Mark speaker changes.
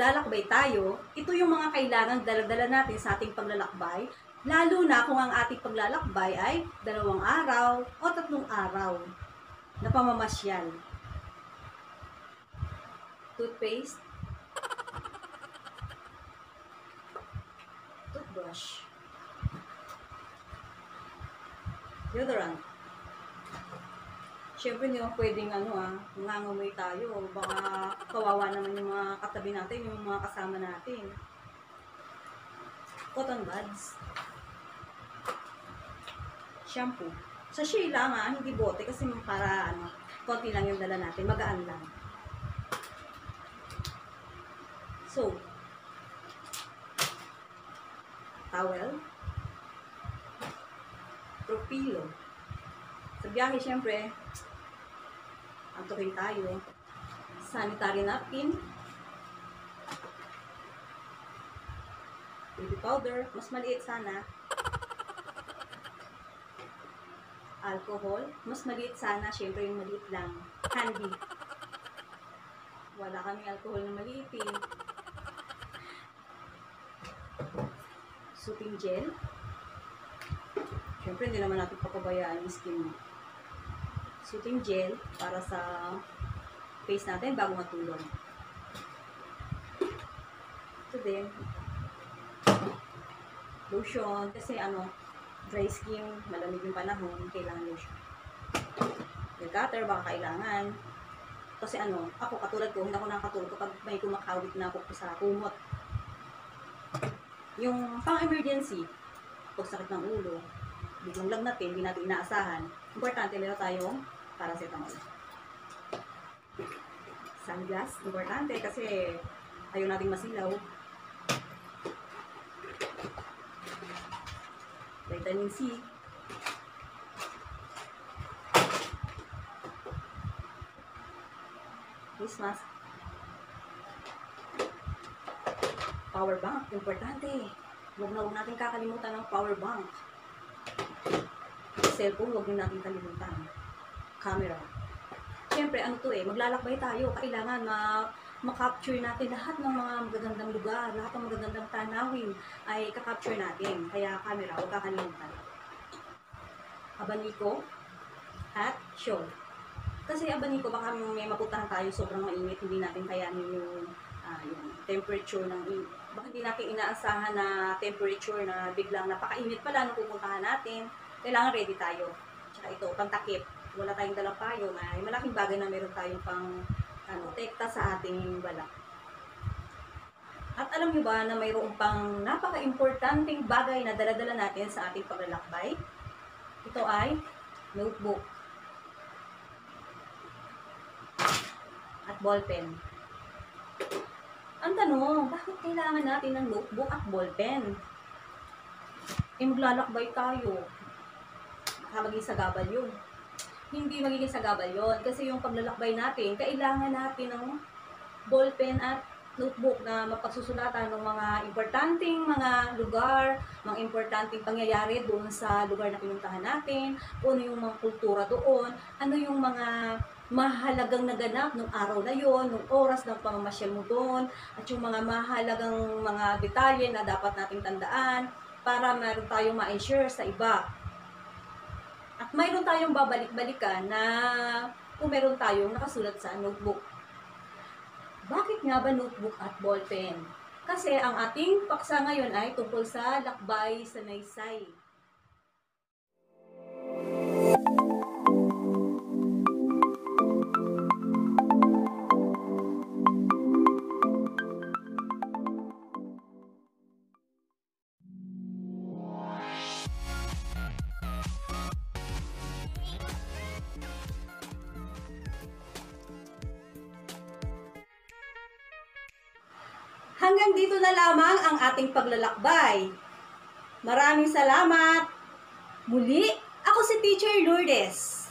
Speaker 1: maglalakbay tayo, ito yung mga kailangang dala-dala natin sa ating paglalakbay, lalo na kung ang ating paglalakbay ay 2 araw o 3 araw na pamamasyal. Toothpaste, toothbrush, deodorant. Siyempre, hindi naman pwedeng nangangamoy tayo. Baka kawawa naman yung mga katabi natin, yung mga kasama natin. Cotton buds. Shampoo. Sa Sheila nga, hindi bote kasi para konti lang yung dala natin, magaan lang. Soap. Towel. Propilo. Sa biyahe, siyempre, antukin tayo. Sanitary napkin. Baby powder. Mas maliit sana. Alcohol. Mas maliit sana. Siyempre yung maliit lang. Handy. Wala kaming alcohol na maliit eh. Soothing gel. Siyempre hindi naman natin papabayaan yung skin mo. Soothing gel para sa face natin bago matulog. Ito din. Lotion. Kasi dry skin, malamig yung panahon, kailangan lotion. Nail cutter, baka kailangan. Kasi ako katulad ko, hindi ako nakakatulog kapag may kumakawit na ako sa kumot. Yung pang-emergency, pag sakit ng ulo, biglang lagnatin, hindi natin inaasahan. Importante, meron tayong paracetamol. Sunglass, importante kasi ayaw nating masilaw. Vitamin C. Face mask. Power bank, importante. Huwag natin kakalimutan ng power bank. Cellphone, huwag natin kalimutan. Camera. Siyempre, maglalakbay tayo. Kailangan ma-capture natin lahat ng mga magagandang lugar, lahat ng magagandang tanawin ay ka-capture natin. Kaya camera, huwag kakalimutan. Abaniko at shawl. Kasi abaniko, baka may mapuntahan tayo sobrang mainit, hindi natin kayanin yung temperature ng baka hindi natin inaasahan na temperature na biglang napakainit pala nung pupuntahan natin. Kailangan ready tayo. Tsaka ito, pantakip. Wala tayong dalang payong, ay malaking bagay na meron tayong pang protekta sa ating balak. At alam nyo ba na mayroong pang napaka-importanting bagay na dala-dala natin sa ating paglalakbay? Ito ay notebook at ballpen. Ang tanong, bakit kailangan natin ng notebook at ballpen? Maglalakbay tayo. Baka maging sagabal yun. Hindi magiging sagabal yun. Kasi yung paglalakbay natin, kailangan natin ng ballpen at notebook na mapagsusulatan ng mga importanteng mga lugar, mga importanteng pangyayari doon sa lugar na pinuntahan natin, kung ano yung mga kultura doon, ano yung mga mahalagang naganap nung araw na yon, nung oras ng pamamasyal mo doon, at yung mga mahalagang mga detalye na dapat nating tandaan para meron tayong ma-ensure sa iba. At mayroon tayong babalik-balikan na kung meron tayong nakasulat sa notebook. Bakit nga ba notebook at ballpen? Kasi ang ating paksa ngayon ay tungkol sa lakbay sa Naysay. Hanggang dito na lamang ang ating paglalakbay. Maraming salamat! Muli, ako si Teacher Lourdes.